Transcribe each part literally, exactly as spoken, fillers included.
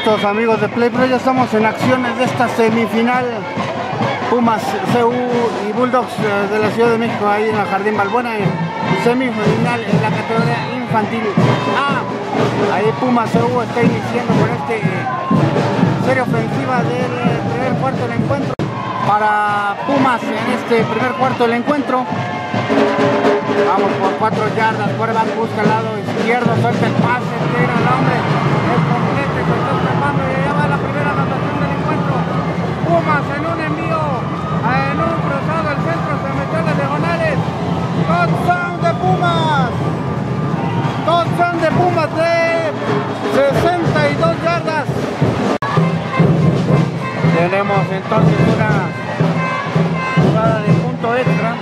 Listos, amigos de Play Pro, ya estamos en acciones de esta semifinal Pumas C U y Bulldogs de la Ciudad de México, ahí en el Jardín Balbuena, en semifinal en la categoría infantil A. Ahí Pumas C U está iniciando con este serie ofensiva del primer cuarto del encuentro. Para Pumas en este primer cuarto del encuentro, vamos por cuatro yardas, quarterback busca el lado izquierdo, suelta el pase, tira el hombre, es completo, se está escapando y ya va la primera anotación del encuentro. Pumas en un envío, en un cruzado al centro, se metió en las diagonales. Touchdown de Pumas, touchdown de Pumas de sesenta y dos yardas. Tenemos entonces una jugada de punto extra.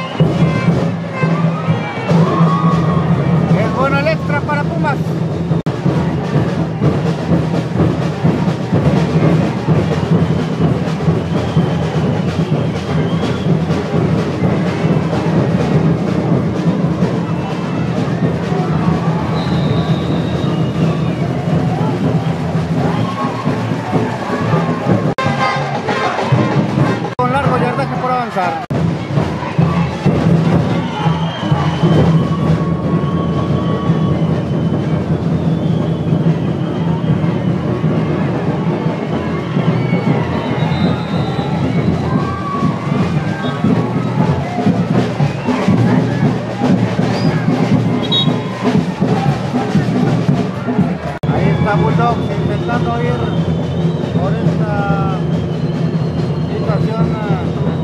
Es bueno el extra para Pumas. Avanzar. Ahí está Bulldogs intentando ir por esta situación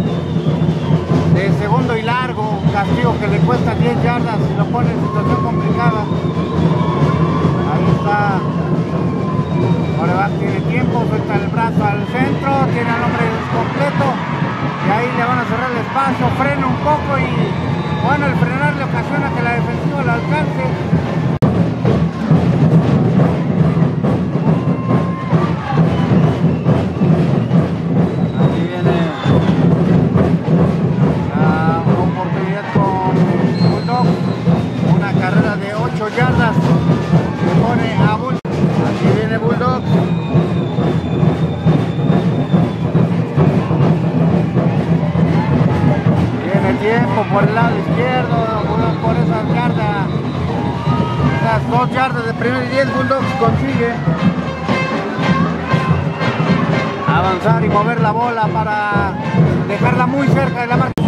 de segundo y largo, castigo que le cuesta diez yardas y lo pone en situación complicada. Ahí está, quarterback tiene tiempo, suelta el brazo al centro, tiene al hombre completo y ahí le van a cerrar el espacio, frena un poco y bueno, el frenar le ocasiona que la defensiva lo alcance. Yardas le pone a Bulldogs. Aquí viene Bulldogs. Tiene tiempo por el lado izquierdo, por esas yardas, esas dos yardas de primer y diez. Bulldogs consigue avanzar y mover la bola para dejarla muy cerca de la marca.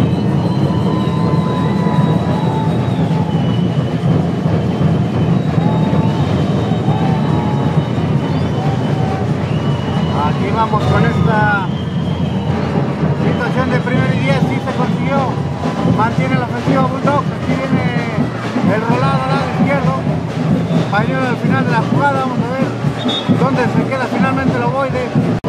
Aquí vamos con esta situación de primer y diez, sí se consiguió, mantiene la ofensiva Bulldogs. Aquí viene el rolado al lado izquierdo, pañuelo al final de la jugada, vamos a ver dónde se queda finalmente el ovoide.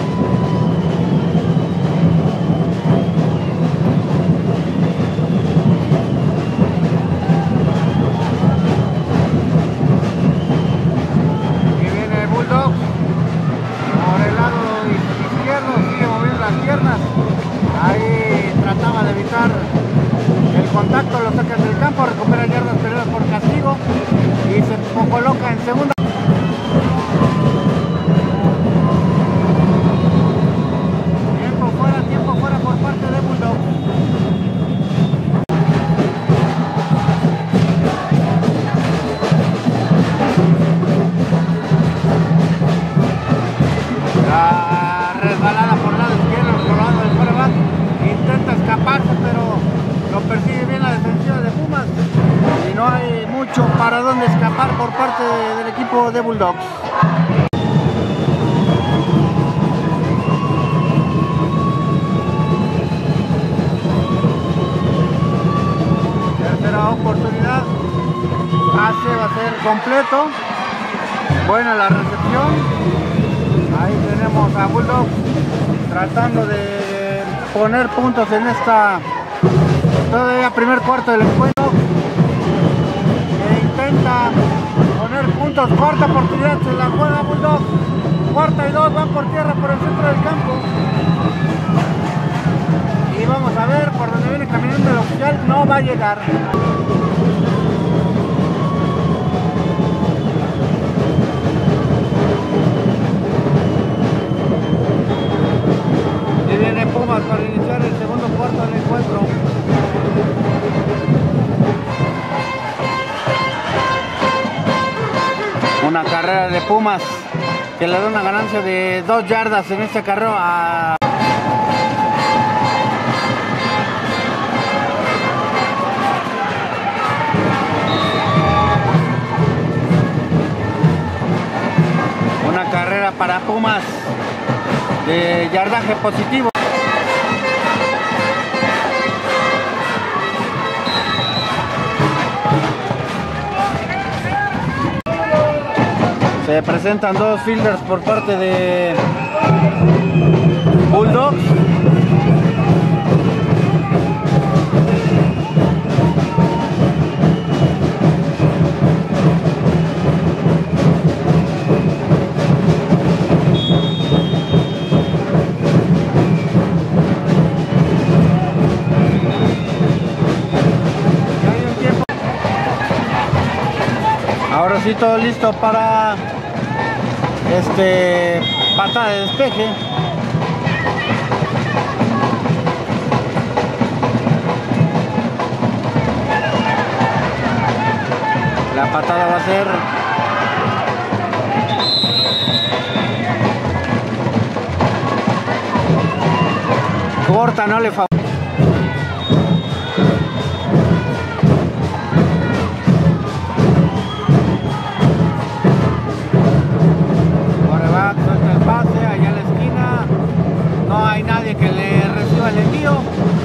Aquí viene Bulldogs. Sigue moviendo las piernas, ahí trataba de evitar el contacto, lo saca del campo, recupera yardas perdidas por castigo y se coloca en segunda. Tiempo fuera, tiempo fuera por parte de Bulldogs. Resbalada por el lado izquierdo, por el lado del quarterback, intenta escaparse, pero lo persigue bien la defensiva de Pumas y no hay mucho para dónde escapar por parte del equipo de Bulldogs. Tercera oportunidad, pase va a ser completo, buena la recepción. Ahí tenemos a Bulldogs tratando de poner puntos en esta todavía primer cuarto del encuentro. E intenta poner puntos, cuarta oportunidad, se la juega Bulldogs. Cuarta y dos, van por tierra por el centro del campo. Y vamos a ver por donde viene caminando el oficial, no va a llegar. Pumas para iniciar el segundo cuarto del encuentro. Una carrera de Pumas que le da una ganancia de dos yardas en este acarreo a... Una carrera para Pumas de yardaje positivo. Se presentan dos fielders por parte de Bulldogs. Ahora sí, todo listo para este patada de despeje. La patada va a ser corta, no le favorece. Que le reciba el envío.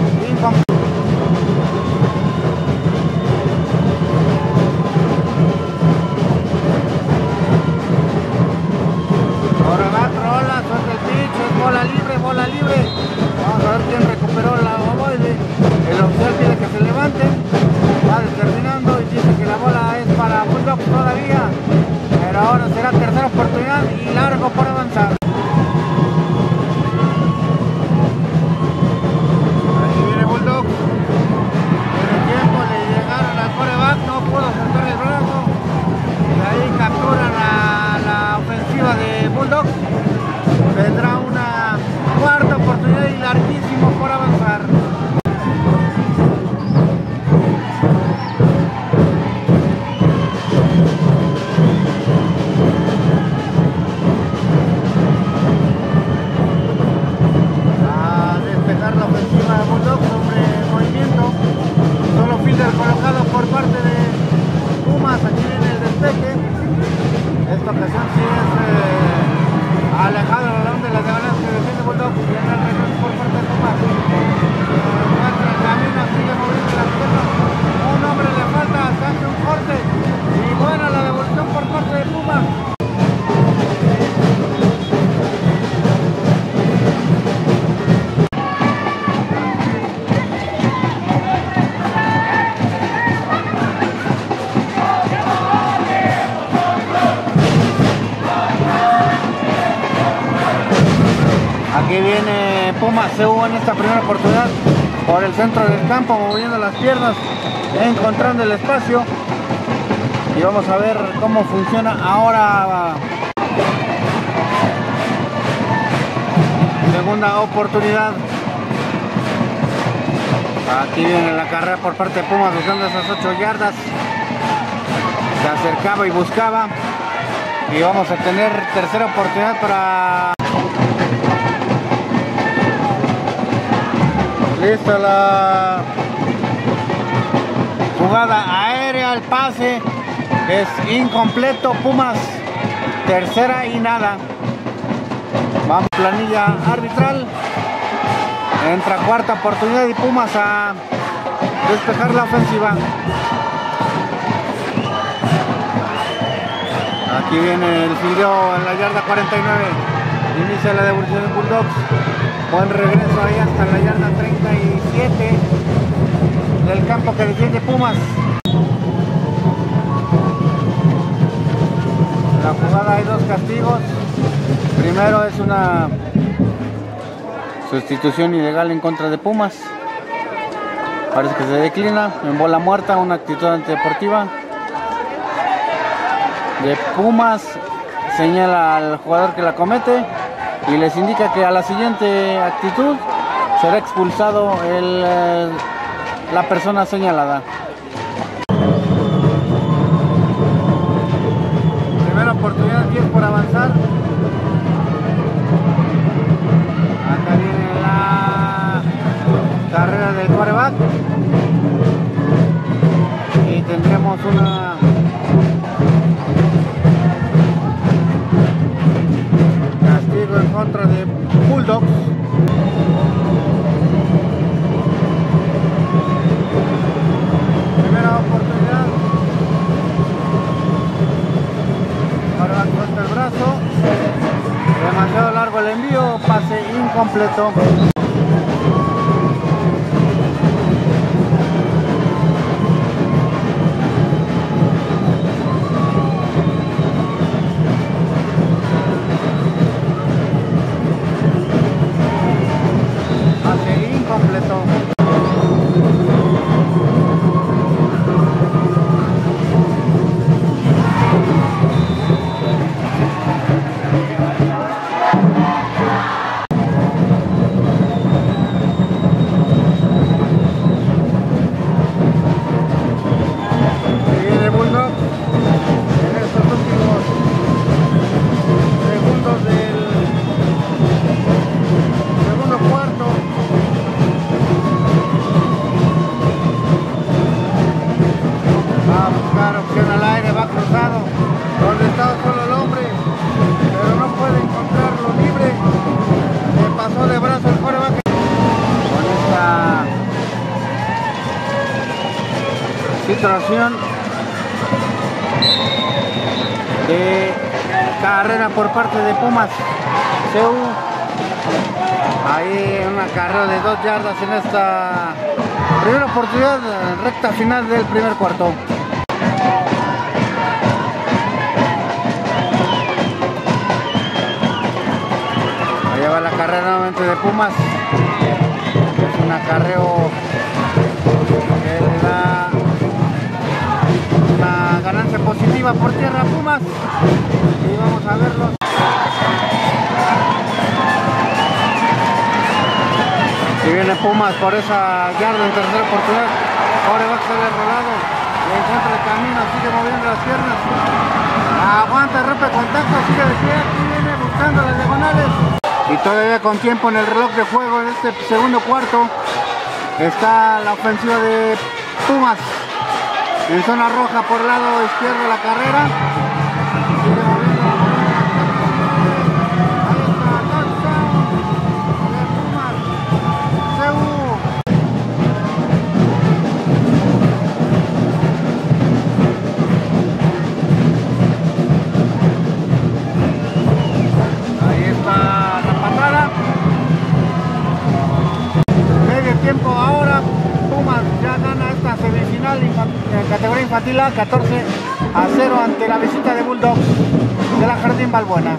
Ahora va, rola, suelta el pitch, es bola libre, bola libre. Vamos a ver quién recuperó la ovoide. El oficial pide que se levanten. Va determinando y dice que la bola es para Bulldogs todavía. Pero ahora será tercera oportunidad y largo por avanzar. No pudo soltar el brazo y ahí capturan a la ofensiva de Bulldogs. Vendrá una cuarta oportunidad y larguísimo por avanzar. A despejar la ofensiva de Bulldogs sobre movimiento. Solo fielder colocado por parte de Pumas. Aquí viene el despeje. Esta ocasión sí es eh, alejado el balón de las diagonales que defiende Bulldogs. Viene el regreso por parte de Pumas. Encuentra el camino, sigue moviendo las piernas. Un hombre le falta, se hace un corte. Y buena la devolución por parte de Pumas. Aquí viene Pumas C U en esta primera oportunidad por el centro del campo, moviendo las piernas, encontrando el espacio. Y vamos a ver cómo funciona ahora. Segunda oportunidad. Aquí viene la carrera por parte de Pumas buscando esas ocho yardas. Se acercaba y buscaba. Y vamos a tener tercera oportunidad para... Lista la jugada aérea, el pase es incompleto. Pumas, tercera y nada. Vamos, planilla arbitral. Entra cuarta oportunidad y Pumas a despejar la ofensiva. Aquí viene el fildeo en la yarda cuarenta y nueve. Inicia la devolución de Bulldogs. Buen regreso ahí hasta la yarda treinta y siete del campo que defiende Pumas. La jugada hay dos castigos. Primero es una sustitución ilegal en contra de Pumas. Parece que se declina en bola muerta, una actitud antideportiva de Pumas. Señala al jugador que la comete y les indica que a la siguiente actitud será expulsado el, eh, la persona señalada. Primera oportunidad, diez por avanzar. Acá viene la carrera del quarterback. Y tendremos una castigo en contra de Bulldogs. Primera oportunidad. Ahora suelta el brazo. Demasiado largo el envío, pase incompleto. Situación de carrera por parte de Pumas C U. Ahí una carrera de dos yardas en esta primera oportunidad, recta final del primer cuarto. Ahí va la carrera nuevamente de Pumas. Es un acarreo que le da una ganancia positiva por tierra a Pumas. Y vamos a verlo. Y viene Pumas por esa yarda en tercera oportunidad. Ahora va a ser rolado. Le encuentra el camino, sigue moviendo las piernas. Aguanta, rompe contacto, sigue de pie. Aquí viene buscando las diagonales. Y todavía con tiempo en el reloj de juego en este segundo cuarto. Está la ofensiva de Pumas. En zona roja por el lado izquierdo de la carrera. Sigue moviendo. Ahí está, touchdown de Pumas C U. Ahí está la patada. Medio tiempo ahora. Pumas ya gana esta semifinal en categoría infantil A, catorce a cero ante la visita de Bulldogs de la Jardín Balbuena.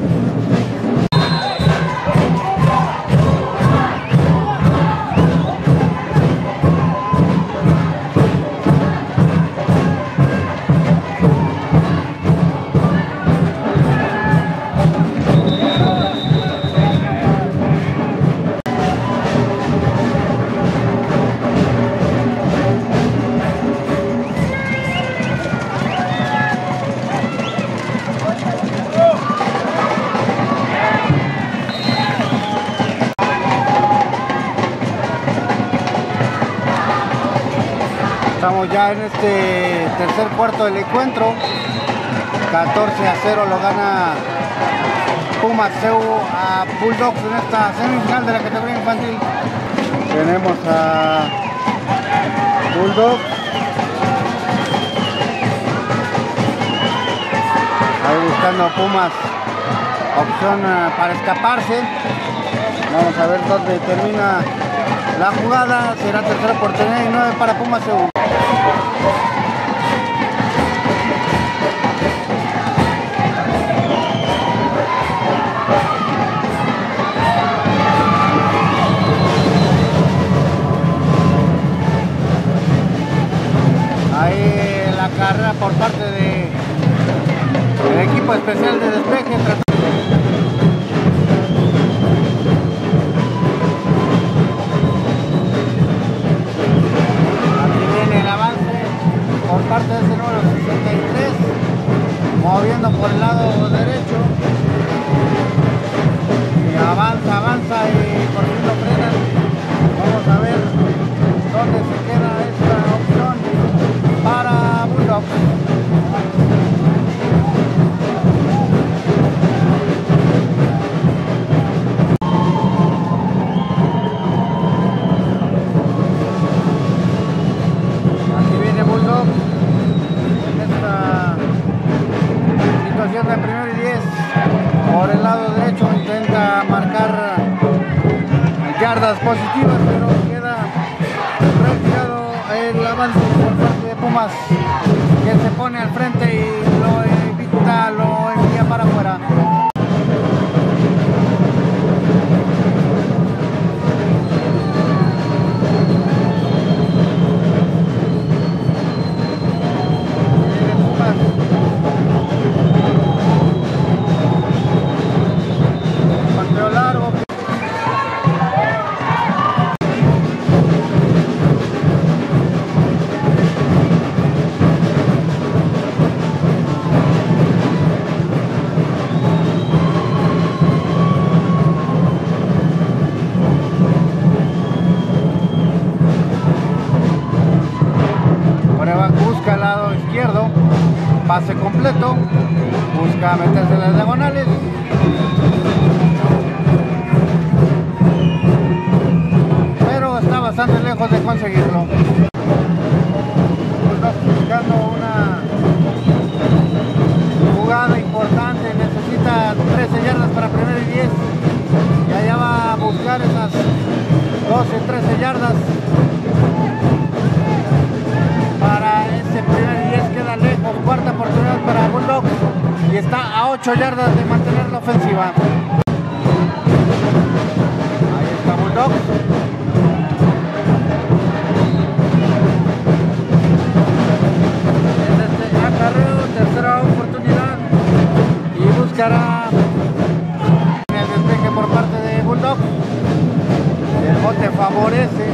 Estamos ya en este tercer cuarto del encuentro. catorce a cero lo gana Pumas C U a Bulldogs en esta semifinal de la categoría infantil. Tenemos a Bulldogs ahí buscando a Pumas opción para escaparse. Vamos a ver dónde termina la jugada. Será tercera oportunidad y nueve para Pumas C U. Ahí la carrera por parte de el equipo especial de despeje. por el lado derecho. Y avanza, avanza y por fin lo frenan. Vamos a ver dónde se queda esta opción para Bulldogs. De primero y diez por el lado derecho, intenta marcar yardas positivas, pero queda retirado el avance por parte de Pumas, que se pone al frente y lo evita, lo envía para afuera. Busca el lado izquierdo, pase completo, busca meterse en las diagonales. Pero está bastante lejos de conseguirlo. Está buscando una jugada importante, necesita trece yardas para primero y diez. Y allá va a buscar esas doce, trece yardas. Para ese primer y diez queda lejos, cuarta oportunidad para Bulldogs y está a ocho yardas de mantener la ofensiva. Ahí está Bulldogs. En este acarreo, tercera oportunidad y buscará el despeje por parte de Bulldogs. El bote favorece,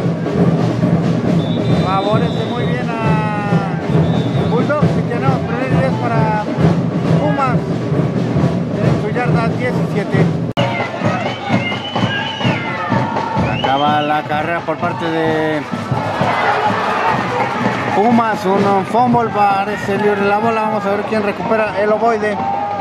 favorece muy bien a Bulldogs y tenemos primer diez para Pumas en su yarda diecisiete. Acaba la carrera por parte de Pumas, un fumble, parece libre la bola. Vamos a ver quién recupera el ovoide.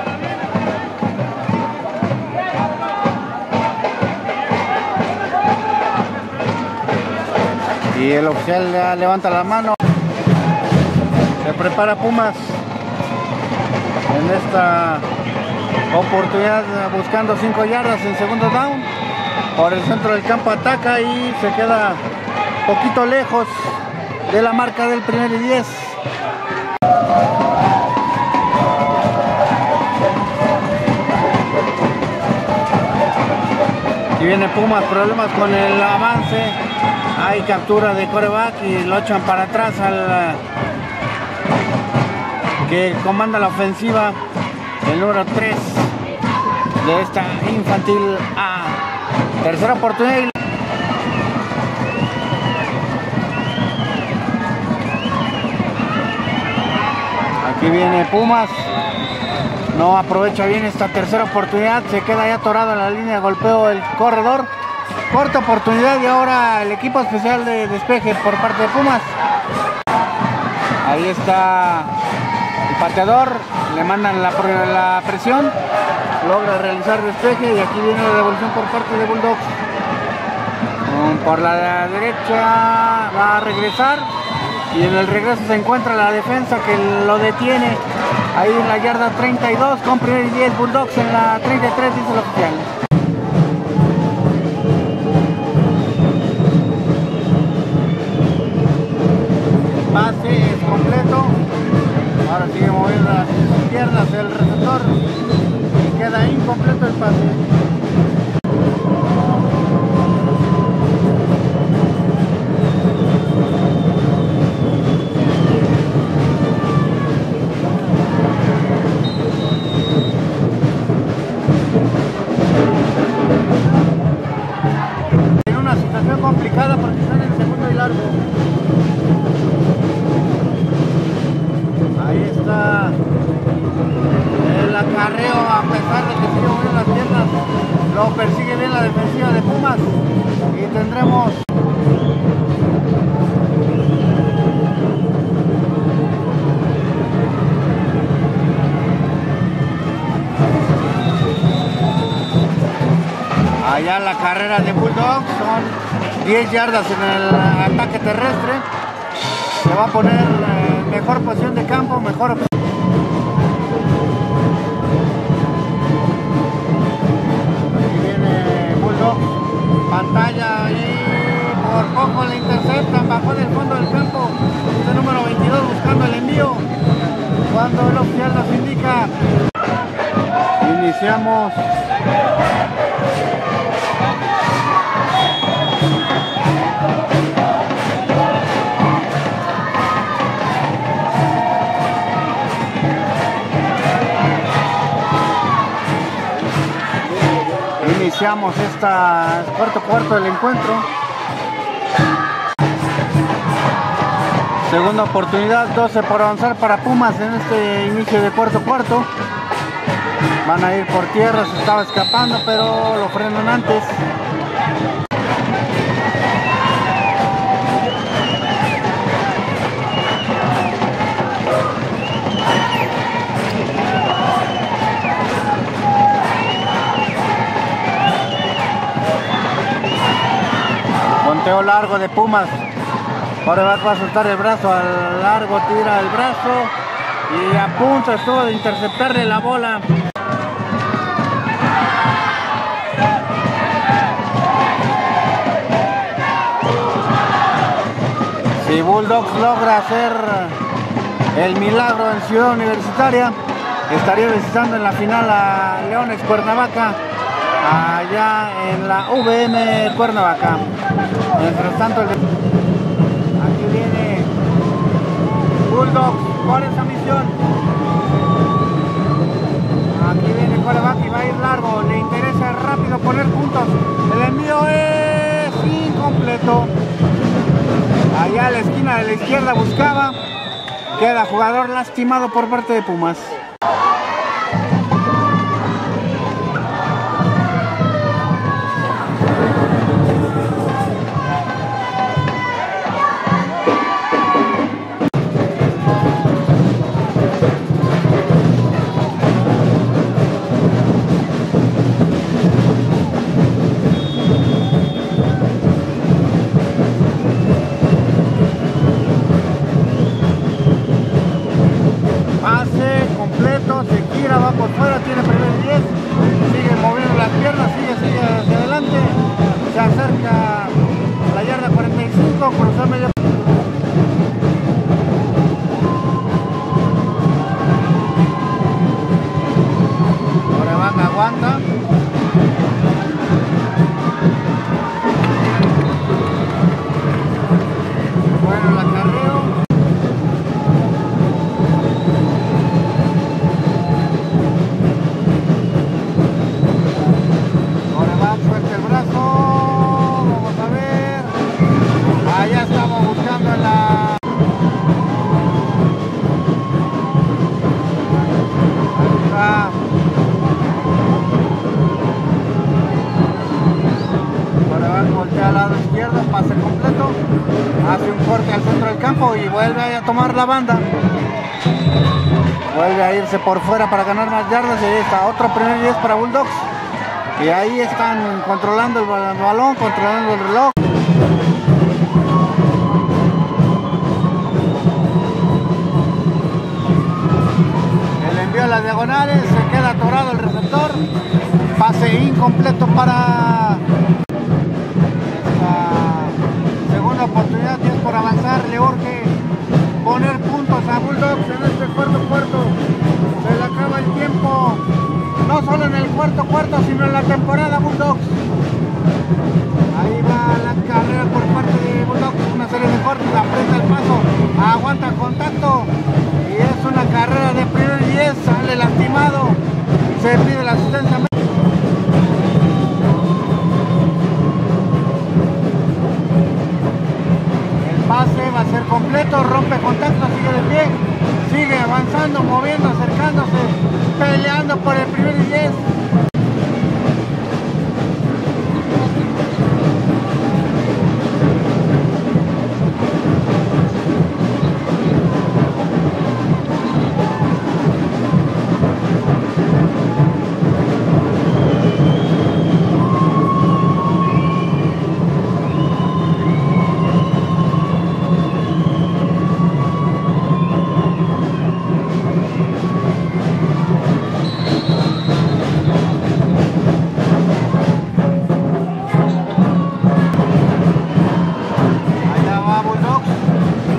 Y el oficial ya levanta la mano. Se prepara Pumas en esta oportunidad buscando cinco yardas en segundo down. Por el centro del campo ataca y se queda poquito lejos de la marca del primer y diez. Y viene Pumas, problemas con el avance. Hay captura de quarterback y lo echan para atrás al que comanda la ofensiva, el número tres de esta infantil A. Tercera oportunidad. Aquí viene Pumas. No aprovecha bien esta tercera oportunidad. Se queda ya atorado en la línea de golpeo el corredor. Corta oportunidad y ahora el equipo especial de despeje por parte de Pumas. Ahí está el pateador, le mandan la, la presión, logra realizar despeje y aquí viene la devolución por parte de Bulldogs. Por la derecha va a regresar y en el regreso se encuentra la defensa que lo detiene ahí en la yarda treinta y dos con primer y diez. Bulldogs en la treinta y tres, dice el oficial. Pase es completo. Ahora sigue moviendo las piernas del receptor y queda incompleto el pase. En una situación complicada porque están en el segundo y largo. Ahí está el ya la carrera de Bulldogs, son diez yardas en el ataque terrestre. Se va a poner eh, mejor posición de campo, mejor opción. Aquí viene Bulldogs, pantalla y por poco le interceptan, bajó del fondo del campo. Este número veintidós buscando el envío. Cuando el oficial nos indica, iniciamos. Iniciamos esta cuarto cuarto del encuentro. Segunda oportunidad, doce por avanzar para Pumas en este inicio de cuarto cuarto. Van a ir por tierra, se estaba escapando, pero lo frenan antes. Conteo largo de Pumas. Ahora va a soltar el brazo al largo, tira el brazo y a punto estuvo de interceptarle la bola. Si Bulldogs logra hacer el milagro en Ciudad Universitaria, estaría visitando en la final a Leones Cuernavaca, allá en la V M Cuernavaca. Mientras tanto, el aquí viene Bulldogs por esa misión. Aquí viene Cuernavaca y va a ir largo. Le interesa rápido poner puntos. El envío es incompleto. Allá a la esquina de la izquierda buscaba. Queda jugador lastimado por parte de Pumas. Va por fuera, tiene primer diez, sigue moviendo las piernas, sigue, sigue hacia adelante, se acerca a la yarda cuarenta y cinco, cruzó medio. Ahora van, aguanta. Bueno, la carreo. Al lado izquierdo, pase completo, hace un corte al centro del campo y vuelve a tomar la banda, vuelve a irse por fuera para ganar más yardas y ahí está otro primer diez para Bulldogs y ahí están controlando el balón, controlando el reloj. El envío a las diagonales, se queda atorado el receptor, pase incompleto para oportunidad, diez por avanzar, le urge poner puntos a Bulldogs en este cuarto cuarto. Se le acaba el tiempo, no solo en el cuarto cuarto, sino en la temporada Bulldogs. Ahí va la carrera por parte de Bulldogs, una serie de cortes, aprieta el paso, aguanta contacto y es una carrera de primer diez, sale lastimado, se pide la asistencia. Pase va a ser completo, rompe contacto, sigue de pie, sigue avanzando, moviendo, acercándose, peleando por el primer diez.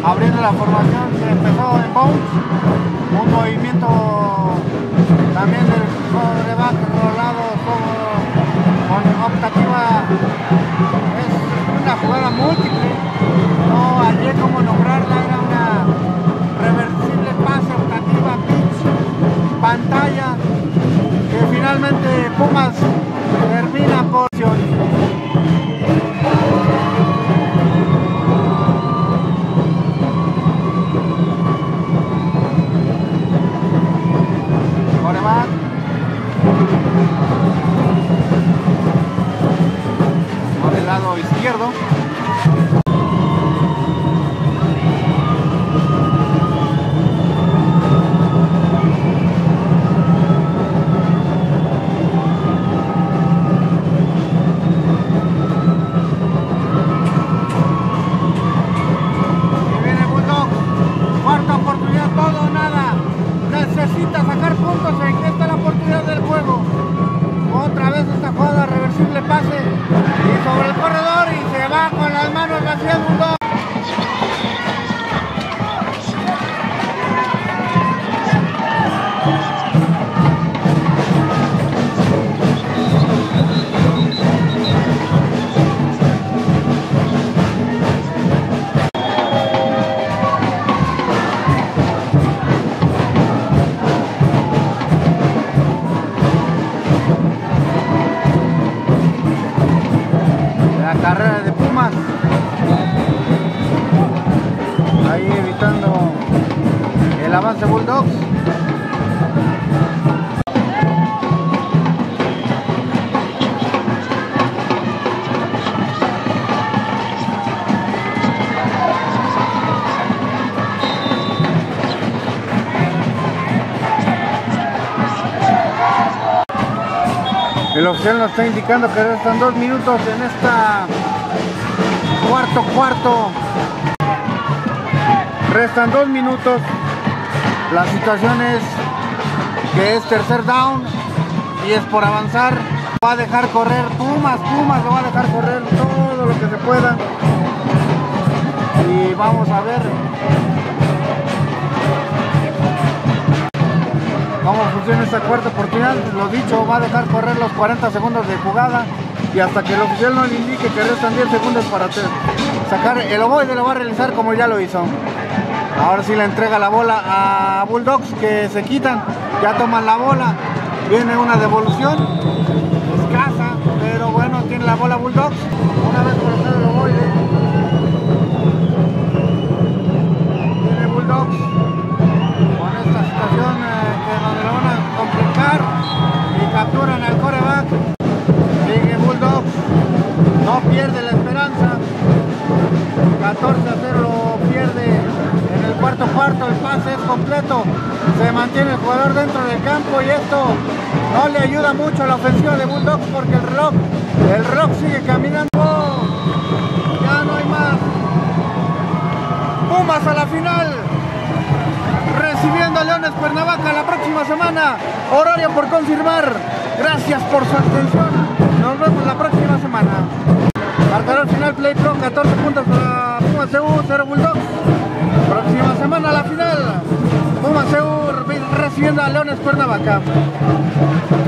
abriendo la formación. Se empezó en bounce, un movimiento también del coreback rolado con optativa. Es una jugada múltiple, no hallé cómo nombrarla. Era una reversible pase, optativa, pitch, pantalla, que finalmente Pumas termina por coreback. Por el lado izquierdo. Pase y sobre el corredor y se va con las manos vacías Bulldog. Carrera de Pumas, ahí evitando el avance Bulldogs. El oficial nos está indicando que restan dos minutos en esta cuarto cuarto. Restan dos minutos. La situación es que es tercer down y es por avanzar. Va a dejar correr Pumas, Pumas lo va a dejar correr todo lo que se pueda. Y vamos a ver cómo funciona esta cuarta oportunidad. Lo dicho, va a dejar correr los cuarenta segundos de jugada y hasta que el oficial no le indique que restan diez segundos para sacar el ovoide, lo va a realizar como ya lo hizo. Ahora sí le entrega la bola a Bulldogs, que se quitan, ya toman la bola. Viene una devolución escasa, pero bueno, tiene la bola Bulldogs. Una vez por hacer el ovoide, tiene Bulldogs con esta situación eh, que donde lo van a complicar y capturan al coreback. Sigue Bulldogs, no pierde la esperanza. catorce a cero lo pierde en el cuarto cuarto. El pase es completo, se mantiene el jugador dentro del campo y esto no le ayuda mucho a la ofensiva de Bulldogs porque el reloj, el reloj sigue caminando. Ya no hay más. Pumas a la final, recibiendo a Leones Cuernavaca la próxima semana. Horario por confirmar. Gracias por su atención. Nos vemos la próxima semana. Marcador final Play Pro, catorce puntos para Pumas C U, cero Bulldogs. Próxima semana la final. Pumas C U recibiendo a Leones Cuernavaca.